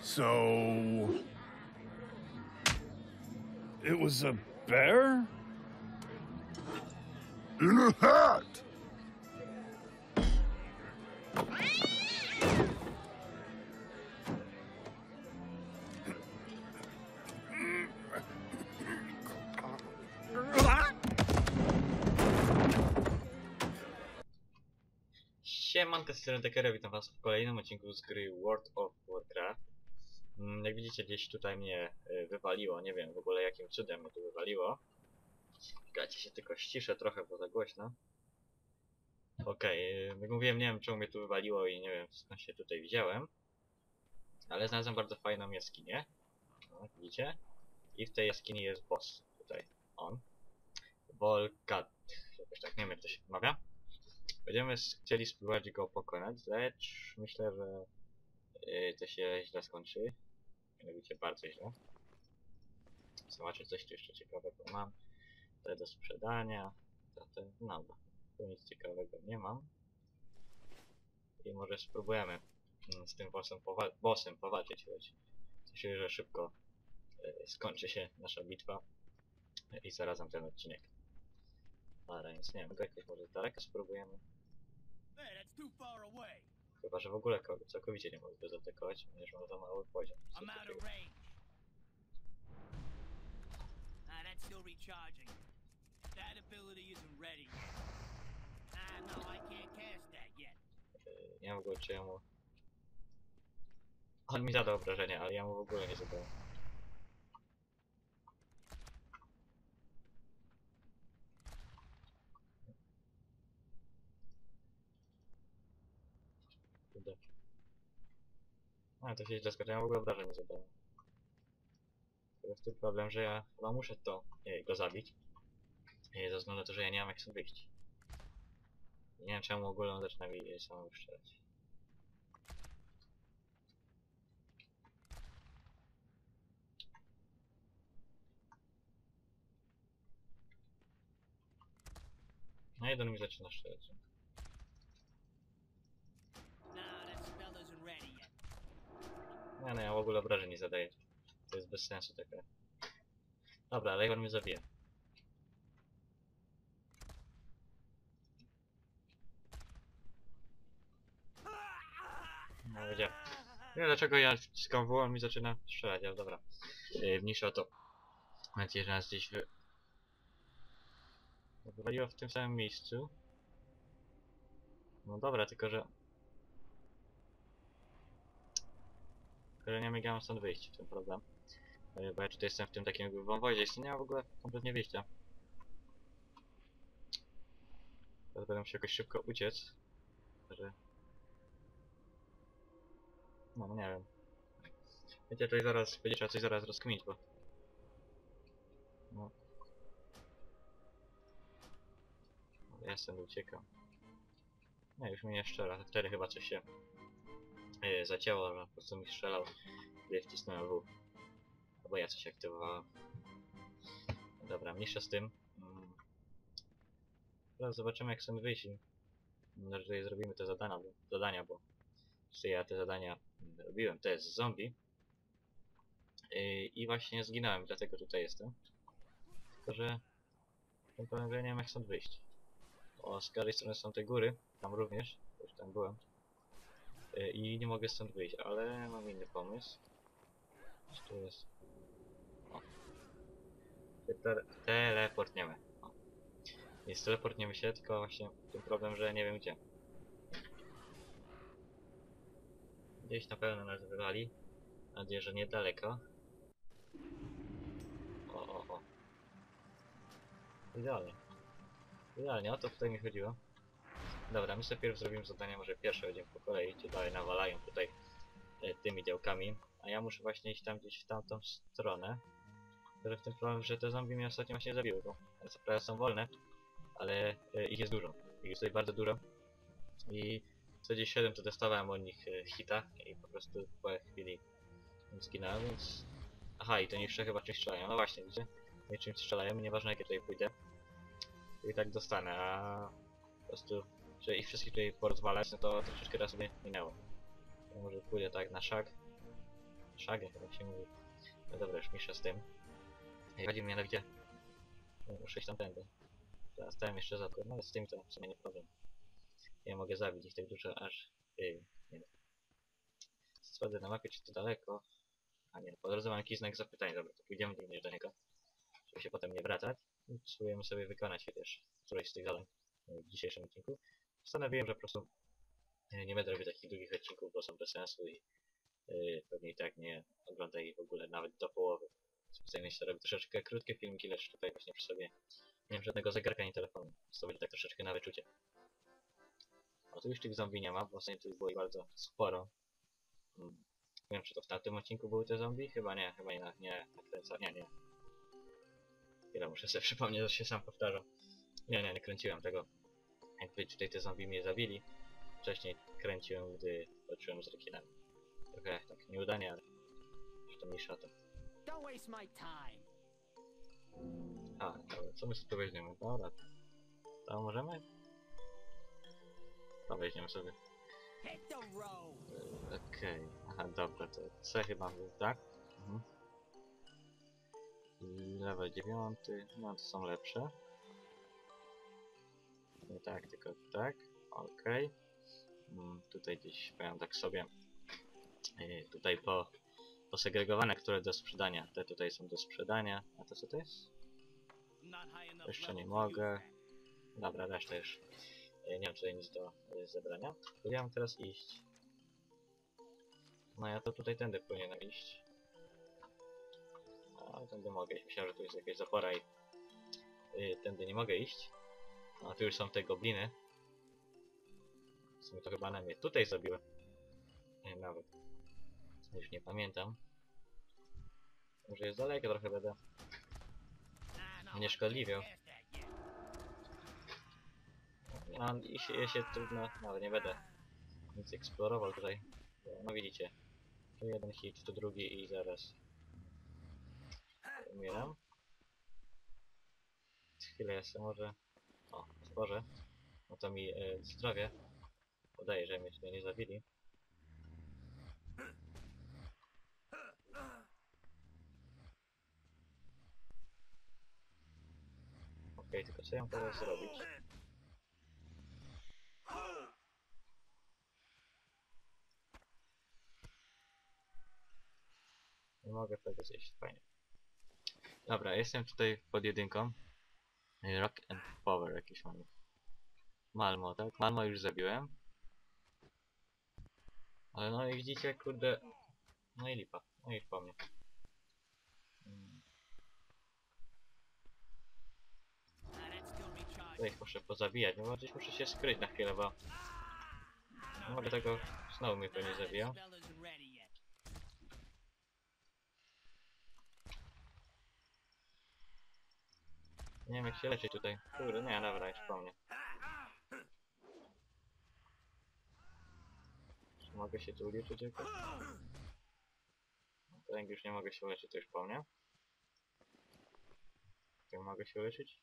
So... It was a bear? In a hat! Siemanko, z strony Tekera, witam was w kolejnym odcinku z gry World of Warcraft. Jak widzicie, gdzieś tutaj mnie wywaliło, nie wiem w ogóle jakim cudem mnie tu wywaliło. Czekajcie, się tylko ściszę trochę, bo za głośno. Okej, jak mówiłem, nie wiem czemu mnie tu wywaliło i nie wiem skąd się tutaj wziąłem. Ale znalazłem bardzo fajną jaskinię. No, widzicie? I w tej jaskini jest boss. Tutaj, on. Volkat. Jakoś tak, nie wiem jak to się wymawia. Będziemy chcieli spróbować go pokonać, lecz myślę, że to się źle skończy. Mianowicie bardzo źle. Zobaczę coś tu jeszcze ciekawego mam. Te do sprzedania. No, tu nic ciekawego nie mam. I może spróbujemy z tym bossem powalczyć. Myślę, że szybko skończy się nasza bitwa i zarazem ten odcinek. Ale więc nie wiem, to jakoś może z daleka spróbujemy. Chyba, że w ogóle całkowicie nie mogę go zaatakować, ponieważ mam za mały poziom. Nie wiem w ogóle czy ja mu... On mi zadał obrażenia, ale ja mu w ogóle nie zadałem. A, to się źle skończyło, ja w ogóle obrażeń nie zadałem. To jest ten problem, że ja chyba muszę go zabić. Ze względu na to, że ja nie mam jak sobie wyjść. I nie wiem czemu w ogóle on zaczyna mi samemu strzelać. No jeden mi zaczyna strzelać. Nie no, ja w ogóle obrażeń nie zadaję. To jest bez sensu taka. Dobra, ale jak on mnie zabije? No wiedziałem. Nie wiem dlaczego ja wciskam W, on mi zaczyna strzelać, ale dobra. Mniejsza o to. Mam nadzieję, że nas gdzieś wywaliło w tym samym miejscu. No dobra, tylko że nie miałem stąd wyjść, w tym problem. Bo ja tutaj jestem w tym takim wąwozie i nie mam w ogóle kompletnie wyjścia. Teraz będę musiał jakoś szybko uciec. Że... No nie wiem. Wiecie, tutaj zaraz będzie trzeba coś zaraz rozkminić, bo... No. Ja stąd uciekam. No już mnie nie strzela, wtedy chyba coś się zacięło, że po prostu mi strzelał, gdy wcisnąłem W. Albo ja coś aktywowałem. Dobra, mniejsza z tym. Teraz zobaczymy jak sobie wyjść. Może tutaj zrobimy te zadania, bo jeszcze ja te zadania robiłem. To jest zombie. I właśnie zginąłem, dlatego tutaj jestem. Tylko, że powiem, że nie wiem jak stąd wyjść. O, z każdej strony są te góry, tam również, już tam byłem. I nie mogę stąd wyjść, ale mam inny pomysł. Co tu jest? O. Teleportniemy. O. Więc teleportniemy się, tylko właśnie ten problem, że nie wiem gdzie. Gdzieś na pewno nas wywali. Mam nadzieję, że niedaleko. O. Idealnie. Idealnie, o to tutaj mi chodziło. Dobra, my sobie pierw zrobimy zadanie, może pierwsze będziemy po kolei, gdzie dalej nawalają tutaj tymi działkami. A ja muszę właśnie iść tam gdzieś w tamtą stronę. Tylko w tym problem, że te zombie mnie ostatnio właśnie zabiły, bo co prawda są wolne, ale ich jest dużo. Ich jest tutaj bardzo dużo. I co gdzieś 7 to dostawałem od nich hita i po prostu po chwili zginąłem, więc... Aha, i to nie jeszcze chyba czymś strzelają. No właśnie, widzicie? Nie czymś strzelają, nieważne jakie tutaj pójdę. I tak dostanę, a po prostu, że ich wszystkich tutaj porozwalać, no to troszeczkę raz sobie minęło. To może pójdę tak na szag. Szagę chyba się mówi. No dobra, już mniejsza z tym. I chodzi mi mianowicie... Muszę iść tamtędy. Teraz stałem jeszcze za to, no ale z tym to w sumie nie problem. Ja mogę zabić ich tak dużo, aż... nie wiem. Sprawdzę na mapie, czy to daleko. A nie, po drodze mam jakiś znak zapytania. Dobra, to pójdziemy również do niego. Żeby się potem nie wracać. I spróbujemy sobie wykonać chociaż któreś z tych zadań w dzisiejszym odcinku. Postanowiłem, że po prostu nie będę robić takich długich odcinków, bo są bez sensu i pewnie i tak nie oglądaj ich w ogóle nawet do połowy. Specjalnie się robię troszeczkę krótkie filmiki, lecz tutaj właśnie przy sobie nie mam żadnego zegarka ani telefonu. Więc to będzie tak troszeczkę na wyczucie. A tu już tych zombie nie ma, bo ostatnio tu było ich bardzo sporo. Nie wiem, czy to w tamtym odcinku były te zombie? Chyba nie, nie nakręca, nie. Chwilę, muszę sobie przypomnieć, że się sam powtarzam. Nie kręciłem tego. Jakby tutaj te zombie mnie zabili. Wcześniej kręciłem, gdy walczyłem z rekinami. Trochę tak nieudanie, ale już to mniejsza to. Don't waste my time. A, dobra, co my sobie tu weźmiemy? Dobra. To możemy? To weźmiemy sobie. Hit the road. Okej. Aha, dobra, to C chyba był, tak? I level 9, no to są lepsze. Nie tak, tylko tak. Okej. Tutaj gdzieś powiem tak sobie. Tutaj posegregowane, które do sprzedania. Te tutaj są do sprzedania. A to co to jest? Jeszcze nie mogę. Dobra, reszta już. Nie mam tutaj nic do zebrania. To ja mam teraz iść. No ja to tutaj tędy powinienem iść. A tędy mogę iść. Myślałem, że tu jest jakaś zapora i tędy nie mogę iść. A tu już są te gobliny. W sumie to chyba na mnie tutaj zabiły. Nie, nawet. Już nie pamiętam. Może jest daleko trochę będę. Nie szkodliwią. No i się trudno, nawet nie będę nic eksplorował tutaj. No widzicie. Tu jeden hit, tu drugi i zaraz umieram. Chwilę jeszcze może... O, otworzę. No to mi zdrowie podaje, że mnie tutaj nie zabili. Okej, tylko co ja mam teraz zrobić? Nie mogę tego zjeść, fajnie. Dobra, jestem tutaj pod jedynką. Rock and Power jakiś mam. Malmo, tak? Malmo już zabiłem. Ale no i widzicie, kurde... No i lipa. No i po mnie. To ich muszę pozabijać, no bo gdzieś muszę się skryć na chwilę, bo... Nie mogę tego... Znowu mnie pewnie zabija. Nie wiem jak się leczyć tutaj. Kurde, nie, dobra, już po mnie. Czy mogę się tu uleczyć jakoś? No to jak już nie mogę się leczyć, to już po mnie. Jak mogę się leczyć?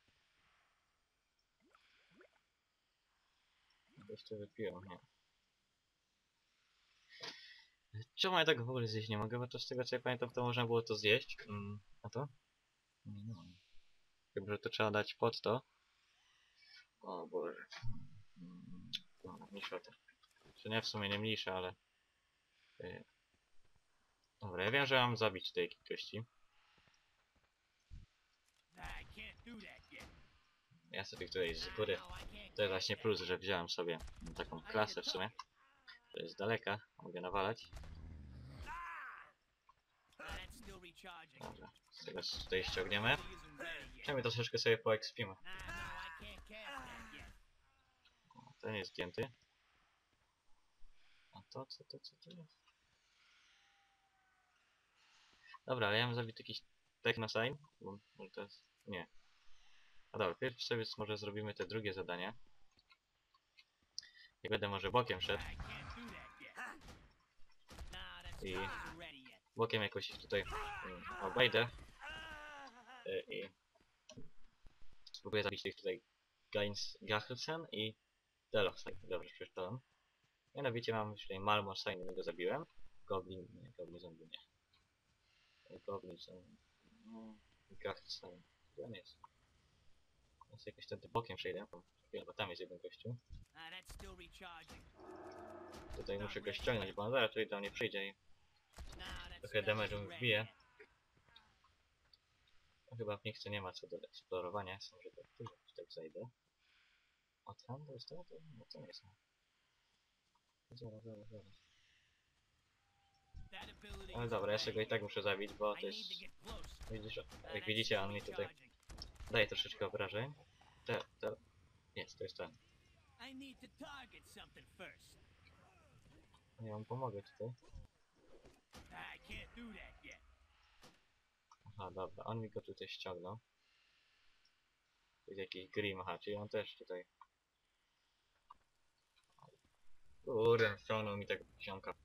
Coś tu wypiłem, nie. Czemu ja tak w ogóle zjeść nie mogę? Bo to z tego co ja pamiętam, to można było to zjeść. A to? Nie mogę. Chyba, że to trzeba dać pod to. O Boże. No, mniejsza to. Czy nie, w sumie nie mniejsza, ale... Dobra, ja wiem, że mam zabić tej kości. Ja sobie tutaj z góry... To jest właśnie plus, że wziąłem sobie taką klasę w sumie. To jest daleka, mogę nawalać. Dobra, z tego tutaj ściągniemy. Przynajmniej troszeczkę sobie poekspimy. Ten jest zdjęty. A to co to jest? Dobra, ale ja mam zabić jakiś technosign, bo może to jest... Nie. A dobra, pierwszy sobie może zrobimy te drugie zadanie. I będę może bokiem szedł. I bokiem jakoś ich tutaj obejdę. I spróbuję zabić tych tutaj Gachelsen i Deloxsign. Dobrze przeczytałem. Mianowicie mam już tutaj Malmor Sign, go zabiłem. Goblin, nie, Goblin zombie nie. Goblin zombie. No, Garchstein. Gdzie on jest? Ja sobie jakoś wtedy bokiem przejdę. Chwilę, bo tam jest jeden gościu. That's still recharging. Tutaj muszę go ściągnąć, bo on zaraz tutaj do mnie przyjdzie i That trochę spell damage'u isn't mi ready wbije. yet. No, chyba w miejscu nie ma co do eksplorowania, są, że tak tu tak zajdę. O, tam to jest to? No to nie jest. Zaraz. That ability Ale isn't dobra, ja sobie go i ready tak muszę zabić, bo yet. to I jest... need to get close. Widzisz, jak That's widzicie, still on mi tutaj recharging. daje troszeczkę obrażeń. Jest, to jest ten. I need to target something first. Ja mu pomogę tutaj. I can't do that yet. Aha, dobra, on mi go tutaj ściągnął. To jest jakiś Grim, aha, czyli on też tutaj... Kurde, ściągnął mi tego ziomka.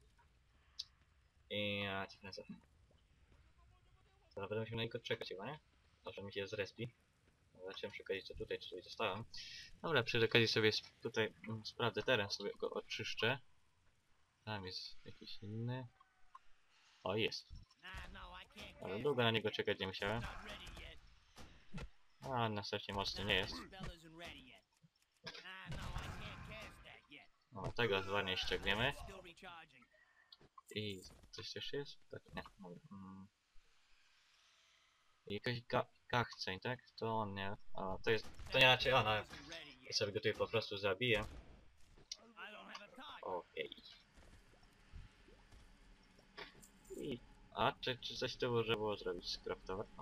I ja cię kręcę. Teraz będę musiał na niego czekać chyba, nie? Może mi się zrespi. Zacząłem przy okazji co tutaj, czy tutaj zostałem. Dobra, przy okazji sobie tutaj sprawdzę teren, sobie go oczyszczę. Tam jest jakiś inny. O, jest. No, I can't Ale cast długo na it niego yet. czekać nie musiałem. Not ready yet. A, na szczęście mocny nie jest. That spell isn't ready yet. No, I can't cast that yet. No, tego zwanie ściągniemy. That's still recharging. I coś jeszcze jest? Tak, nie. I jakaś Garchstein, tak? To on nie. A, to jest... To nie raczej on, ale Isn't ready ja yet. sobie go tutaj po prostu zabiję. I don't have a target. Okej. I... A, czy coś tu można było zrobić? Skraftować? O.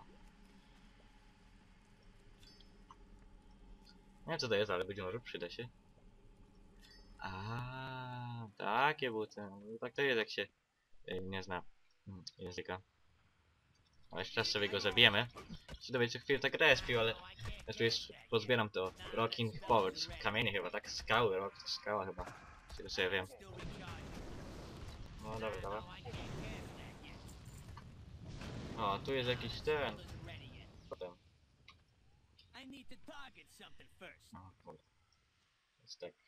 Nie wiem co to jest, ale być może przyda się. A, takie buty. No, tak to jest, jak się nie zna języka. Ale jeszcze raz sobie go zabijemy. Się dowiedzieć co chwilę tak respił, ale ja tu jest, pozbieram to. Rocking Forwards. Kamienie chyba, tak? Skały, rock to skała chyba. Z tego co ja wiem. Still recharging. No dobra, dobra. No, I can't cast that yet. O, tu jest jakiś ten. Spell isn't ready yet. Potem. I need to target something first. O, dobra. Więc tak.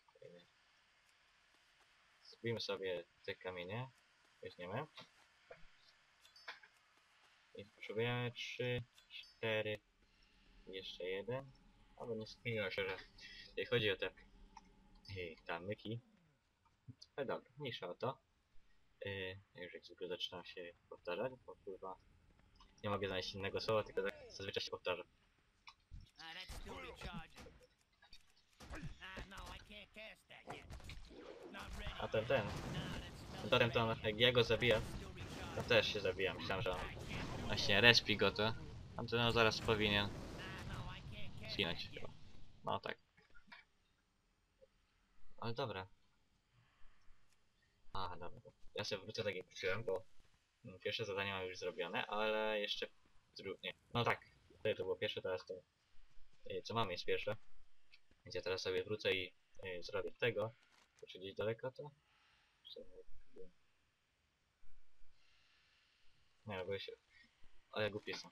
Zbijmy sobie te kamienie. Weźmiemy. I potrzebujemy 3, 4, jeszcze jeden. Ale nie zmieniło się, że jeśli chodzi o te kamyki. Ale dobra, mniejsza o to. Już jak zwykle zaczynam się powtarzać, bo kurwa nie mogę znaleźć innego słowa, tylko tak zazwyczaj się powtarza. That's still recharging. No, I can't cast that yet. Not ready. A ten, No, that spell potem to jak ja go zabiję, still to recharging. też się zabijam. Myślałem, że on właśnie respi go to. A to no, zaraz powinien No, I can't cast zginąć that chyba. yet. No tak. Ale dobra. A, dobra. Ja sobie wrócę tak jak wróciłem, bo pierwsze zadanie mam już zrobione, ale jeszcze nie. No tak, to było pierwsze, teraz to co mamy jest pierwsze. Więc ja teraz sobie wrócę i zrobię tego. Czy gdzieś daleko to? Nie, bo się... Ale głupi są.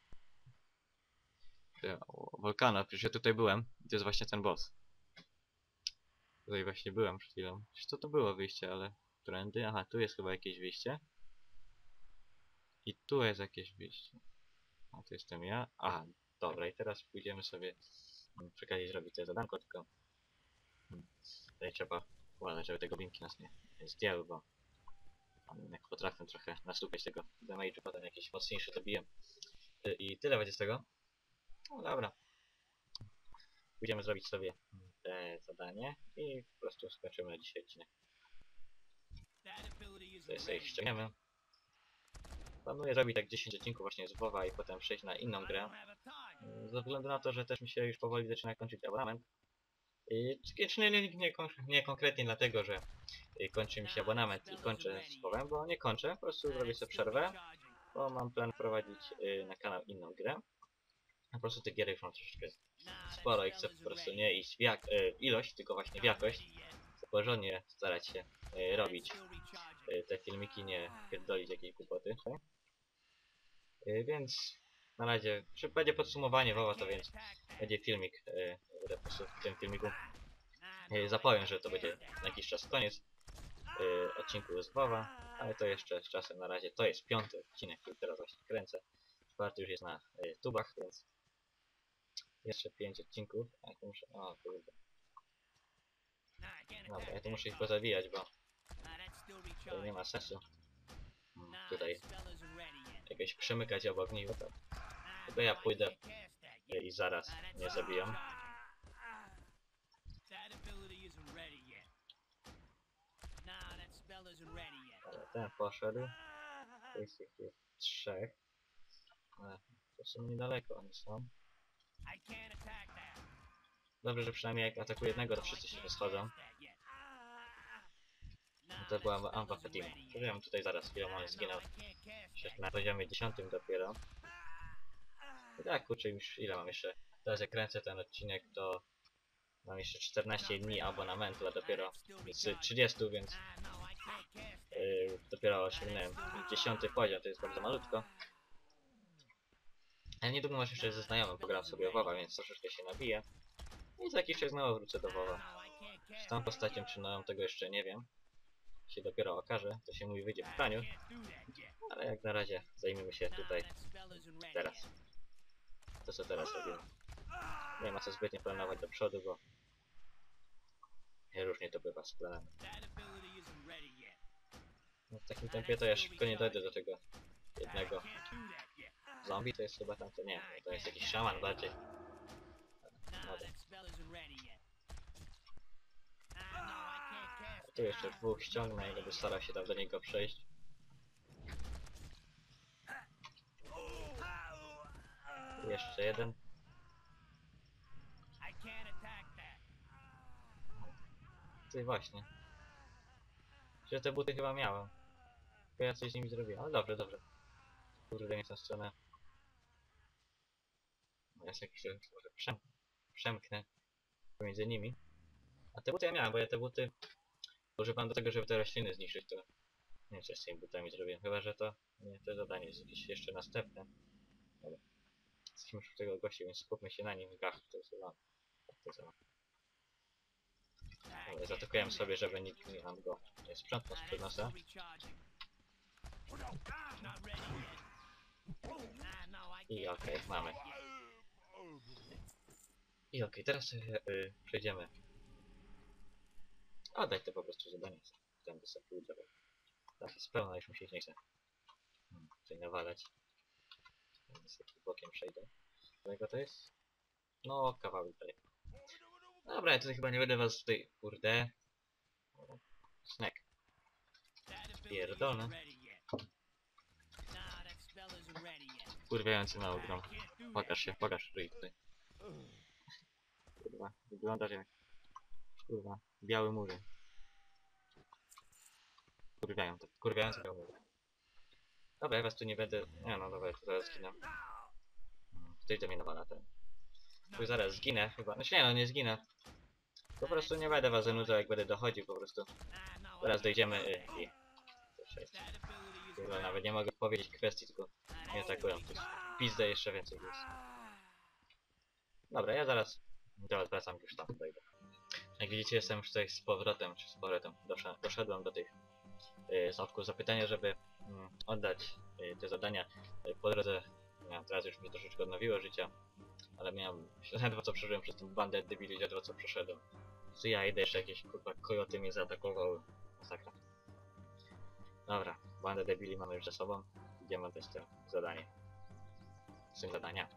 Wolkana, przecież ja tutaj byłem. I to jest właśnie ten boss. Tutaj właśnie byłem przed chwilą. Przecież to było wyjście, ale... Którędy? Aha, tu jest chyba jakieś wyjście. I tu jest jakieś wyjście. A tu jestem ja. Aha, dobra, i teraz pójdziemy sobie przy okazji zrobić to zadanko, tylko tutaj trzeba uważać, żeby te goblinki nas nie zdjęły, bo jak potrafię trochę nasłupiać tego damage'u, potem jakiś mocniejszy to biję. I tyle będzie z tego. No dobra. Pójdziemy zrobić sobie te zadanie i po prostu skończymy na dzisiaj odcinek. That ability Tutaj isn't sobie ich ready. ściągniemy. Planuję zrobić tak 10 odcinków właśnie z WoWa i potem przejść na inną I grę. don't have a target. Ze względu na to, że też mi się już powoli zaczyna kończyć abonament. Nie konkretnie dlatego, że kończy mi się abonament i kończę z WoWem, bo nie kończę, po prostu zrobię sobie przerwę, bo mam plan prowadzić na kanał inną grę. Po prostu te giery już mam troszeczkę sporo i chcę po prostu nie iść w ilość, tylko właśnie w jakość. Chcę porządnie starać się robić te filmiki, nie pierdolić jakiej głupoty. Tak? Więc na razie, będzie podsumowanie WoWa, to więc będzie filmik, po prostu w tym filmiku zapowiem, że to będzie na jakiś czas koniec. odcinku z WoWa, ale to jeszcze z czasem na razie. To jest 5. odcinek, który teraz właśnie kręcę. 4. już jest na tubach, więc jeszcze 5 odcinków. A ja tu muszę... O kurde. Dobra, ja tu muszę ich pozabijać, bo to nie ma sensu. Tutaj jakieś przemykać obok nich, to tylko ja pójdę i zaraz mnie zabiją. Ale ten poszedł. To jest ich 3. Ale to są niedaleko oni są. Dobrze, że przynajmniej jak atakuję jednego, to wszyscy się rozchodzą. To była Amba Fatima. Przeżyłem tutaj zaraz, chwilę on zginął. Jeszcze na poziomie 10 dopiero. I tak, kurczę, już ile mam jeszcze? Teraz jak kręcę ten odcinek, to mam jeszcze 14 dni abonamentu, a dopiero z 30, więc dopiero osiągnąłem 10 poziom, to jest bardzo malutko. Ale niedługo może jeszcze ze znajomym pogram sobie WoWa, więc troszeczkę się nabiję. I za jakiś czas znowu wrócę do WoWa. Z tą postacią czy nową tego jeszcze nie wiem. Się dopiero okaże, to się mój wyjdzie w praniu. Ale jak na razie zajmiemy się tutaj teraz. To co teraz robimy. Nie ma co zbytnio planować do przodu, bo różnie to bywa z planami. No, w takim tempie to ja szybko nie dojdę do tego jednego zombie, to jest chyba tamto, nie, to jest jakiś szaman bardziej. Dobra. A tu jeszcze 2 ściągnę i będę starał się tam do niego przejść. I jeszcze jeden. Ty właśnie. Że te buty chyba miałem. Tylko ja coś z nimi zrobiłem, ale dobrze, dobrze. Kurde, nie w tę stronę. No jest jakiś, może przemknę pomiędzy nimi. A te buty ja miałem, bo ja te buty używam do tego, żeby te rośliny zniszczyć, to nie wiem co z tymi butami zrobiłem, chyba że to nie, to zadanie jest jakieś jeszcze następne. Dobra. Jesteśmy już w tego gościa, więc skupmy się na nim. Gach, to jest chyba. Dobra, zaatakujemy sobie, żeby nikt nie nam go nie sprzątnął sprzed nosa. I okej, mamy. I okej, teraz sobie przejdziemy. Oddać to po prostu zadanie. Ten wysoki udział. Tak jest pełna, już mi się nie chce. Tutaj nawalać. Wysoki bokiem przejdę. Którego to jest? No, kawałek dalej. Dobra, ja tutaj chyba nie będę was tutaj... Kurde. Snack. Pierdolę. Kurwiający mały grom. Pokaż się, ryj tutaj. Kurwa, wyglądasz jak... Kurwa, biały murzyn. Kurwiający biały murzyn. Dobra, ja was tu nie będę... Nie no, dobra, to zaraz zginę. Tutaj do mnie nawala ten. Tu zaraz zginę chyba. Znaczy nie no, nie zginę. Po prostu nie będę was zanudzał, jak będę dochodził po prostu. Teraz dojdziemy i... Kurwa, nawet nie mogę powiedzieć kwestii, tylko nie atakują. To jest pizdę jeszcze więcej jest. Dobra, ja zaraz wracam, już tam dojdę. Jak widzicie, jestem już tutaj z powrotem, doszedłem do tych znawków zapytania, żeby oddać te zadania. Po drodze, teraz już mi troszeczkę odnowiło życia, ale miałem, ledwo co przeżyłem przez tą bandę debili, ledwo co przeszedłem. Co ja idę, jeszcze jakieś kurwa kojoty mnie zaatakowały. Masakra. Dobra, bandę debili mamy już za sobą. Idziemy oddać to zadanie. Syn zadania.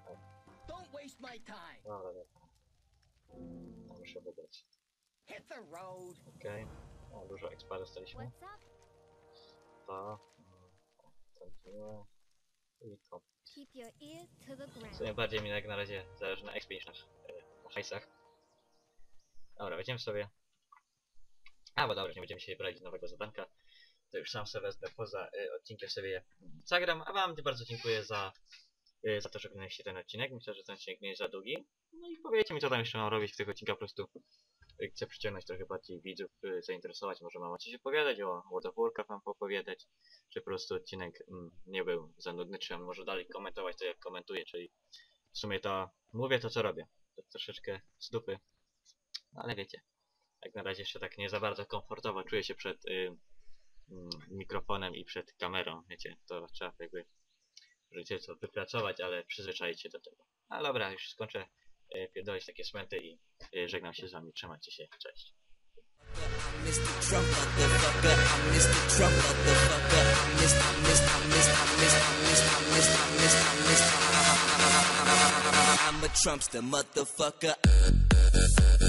Dobra, dobra. Muszę wybrać. Okej. O, dużo expa dostaliśmy. To... Kontynuuję. I kop. Co najbardziej mi jak na razie zależy na expie niż na hajsach. Dobra, weźmiemy sobie... A, bo dobra, nie będziemy się brać nowego zadanka. To już sam sobie wezmę poza odcinkiem sobie zagram. A wam bardzo dziękuję za to, że oglądaliście ten odcinek. Myślę, że ten odcinek nie jest za długi. No i powiedzcie mi, co tam jeszcze mam robić w tych odcinkach. Po prostu chcę przyciągnąć trochę bardziej widzów, zainteresować. Może mam o coś opowiadać, o World of Warcraft mam opowiadać. Czy po prostu odcinek nie był za nudny, czy może dalej komentować to, jak komentuję. Czyli w sumie to mówię to, co robię. To troszeczkę z dupy. No, ale wiecie. Jak na razie jeszcze tak nie za bardzo komfortowo czuję się przed mikrofonem i przed kamerą, wiecie, to trzeba jakby życie co wypracować, ale przyzwyczaić się do tego. A dobra, już skończę pierdolić takie smęty i żegnam się z wami, trzymajcie się, cześć. I'm Mr. Trump, motherfucker. I'm Mr. Trump, motherfucker. I'm a Trumpster, motherfucker.